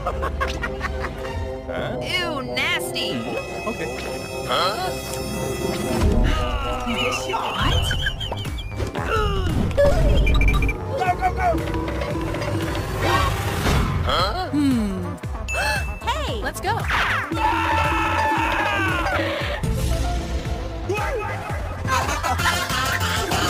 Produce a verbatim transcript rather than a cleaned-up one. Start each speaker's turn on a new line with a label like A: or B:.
A: Huh?
B: Ew, nasty.
A: Okay. Huh?
B: What?
A: Go, go, go! Huh?
B: Hmm. Hey, let's go.